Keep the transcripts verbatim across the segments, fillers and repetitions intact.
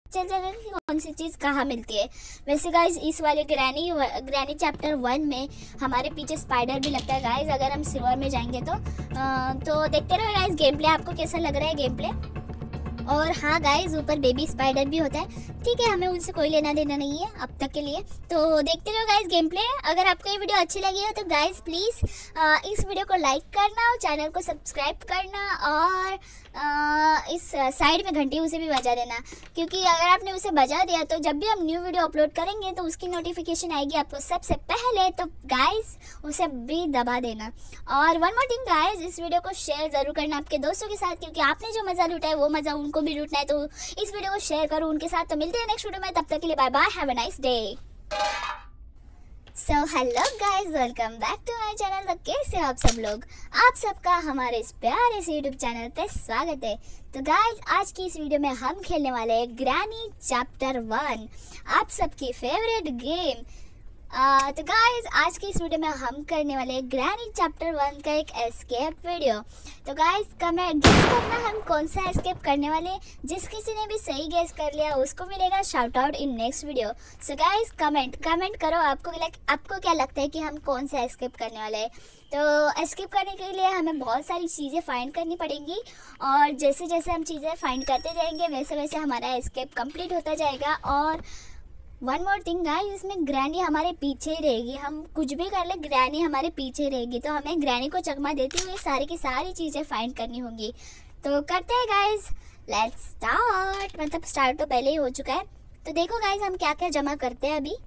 चल जाएगा कि कौन सी चीज़ कहाँ मिलती है। वैसे गाइज इस वाले ग्रैनी ग्रैनी चैप्टर वन में हमारे पीछे स्पाइडर भी लगता है गाइज, अगर हम सिल्वर में जाएंगे तो आ, तो देखते रहो गाइज गेम प्ले, आपको कैसा लग रहा है गेम प्ले। और हाँ गाइज ऊपर बेबी स्पाइडर भी होता है, ठीक है, हमें उनसे कोई लेना देना नहीं है अब तक के लिए। तो देखते रहो गाइज गेम प्ले। अगर आपको ये वीडियो अच्छी लगी हो तो गाइज प्लीज़ इस वीडियो को लाइक करना और चैनल को सब्सक्राइब करना, और आ, इस साइड में घंटी उसे भी बजा देना, क्योंकि अगर आपने उसे बजा दिया तो जब भी हम न्यू वीडियो अपलोड करेंगे तो उसकी नोटिफिकेशन आएगी आपको सबसे पहले। तो गाइज उसे भी दबा देना। और वन मोर थिंग गाइज, इस वीडियो को शेयर ज़रूर करना आपके दोस्तों के साथ, क्योंकि आपने जो मज़ा लूटा है वो मज़ा उनको भी लूटना है। तो इस वीडियो को शेयर करो उनके साथ। तो मिलते हैं नेक्स्ट वीडियो में, तब तक के लिए bye bye, have a nice day. So hello guys, welcome back to my channel. तो कैसे आप सब लोग, आप सबका हमारे इस प्यारे से यूट्यूब चैनल पे स्वागत है। तो गाइज आज की इस वीडियो में हम खेलने वाले हैं ग्रैनी चैप्टर वन, आप सबकी फेवरेट गेम। आ, तो गाइज आज की इस वीडियो में हम करने वाले हैं ग्रैनी चैप्टर वन का एक एस्केप वीडियो। तो गाइज कमेंट गेस करना हम कौन सा एस्केप करने वाले हैं। जिस किसी ने भी सही गेस कर लिया उसको मिलेगा shout out in next video. So guys comment comment करो, आपको आपको क्या लगता है कि हम कौन सा एस्केप करने वाले हैं। तो एस्केप करने के लिए हमें बहुत सारी चीज़ें फाइंड करनी पड़ेंगी, और जैसे जैसे हम चीज़ें फाइंड करते जाएंगे वैसे वैसे हमारा एस्केप कंप्लीट होता जाएगा। और वन मोर थिंग गाइस, इसमें ग्रैनी हमारे पीछे ही रहेगी, हम कुछ भी कर ले ग्रैनी हमारे पीछे ही रहेगी। तो हमें ग्रैनी को चकमा देते हुए सारी की सारी चीज़ें फाइंड करनी होंगी। तो करते हैं गाइस, लेट्स स्टार्ट। मतलब स्टार्ट तो पहले ही हो चुका है। तो देखो गाइस हम क्या क्या जमा करते हैं अभी।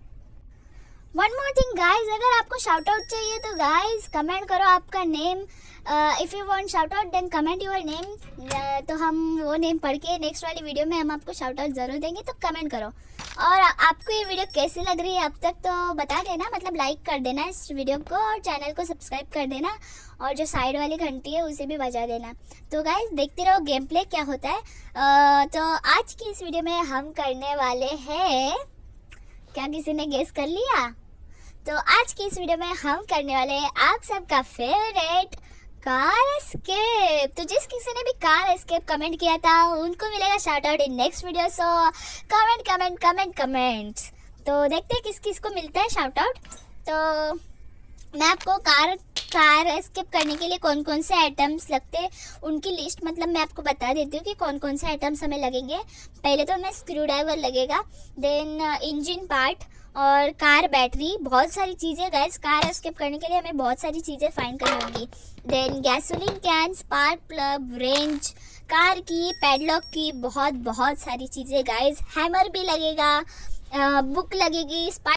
वन मोर थिंग गाइज, अगर आपको शाउट आउट चाहिए तो गाइज कमेंट करो आपका name. If you want shout out then comment your name. तो हम वो नेम पढ़ के नेक्स्ट वाली वीडियो में हम आपको शाउट आउट ज़रूर देंगे। तो कमेंट करो। और आपको ये वीडियो कैसी लग रही है अब तक तो बता देना, मतलब लाइक कर देना इस वीडियो को, और चैनल को सब्सक्राइब कर देना, और जो साइड वाली घंटी है उसे भी बजा देना। तो गाइज देखते रहो गेम प्ले क्या होता है। uh, तो आज की इस वीडियो में हम करने वाले हैं, क्या किसी ने गेस कर लिया? तो आज की इस वीडियो में हम करने वाले हैं आप सबका फेवरेट कार एस्केप। तो जिस किसी ने भी कार एस्केप कमेंट किया था उनको मिलेगा shout out in next video. So comment comment comment comments. तो देखते हैं किस किस को मिलता है शाउट आउट। तो मैं आपको कार कार एस्केप करने के लिए कौन कौन से आइटम्स लगते हैं उनकी लिस्ट मतलब मैं आपको बता देती हूँ कि कौन कौन से आइटम्स हमें लगेंगे। पहले तो हमें स्क्रू ड्राइवर लगेगा, देन इंजन पार्ट और कार बैटरी, बहुत सारी चीज़ें गाइस कार एस्केप करने के लिए हमें बहुत सारी चीज़ें फाइंड करनी होंगी। Then gasoline can, spark plug, wrench, car key, padlock key, बहुत बहुत सारी चीज़ें गाइस। हैमर भी लगेगा, बुक लगेगी,